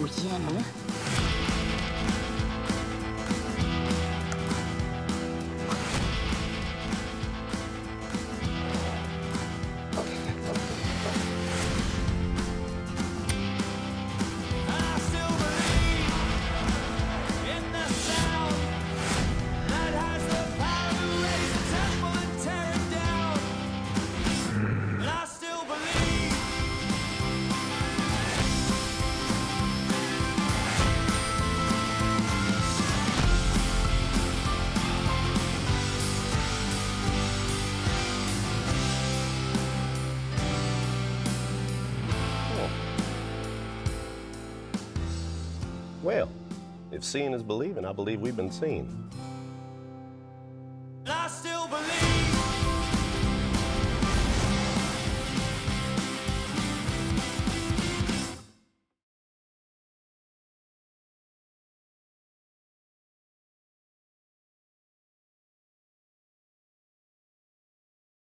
Yin. Well, if seeing is believing, I believe we've been seen. I still believe.